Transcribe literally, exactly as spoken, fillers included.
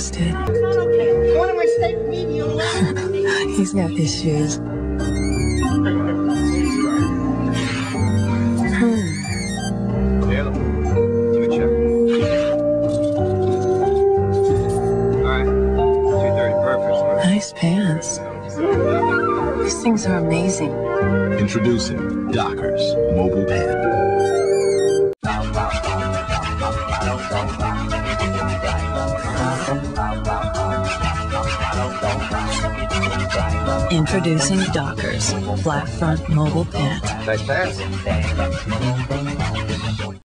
interested. Okay. One of my steak medium well. He's got issues. Hmm. Yeah, give a check. Alright, two thirty, perfect. Nice pants. These things are amazing. Introducing Dockers Mobile Pen. Introducing Dockers Flat Front Mobile Pen. Nice pass.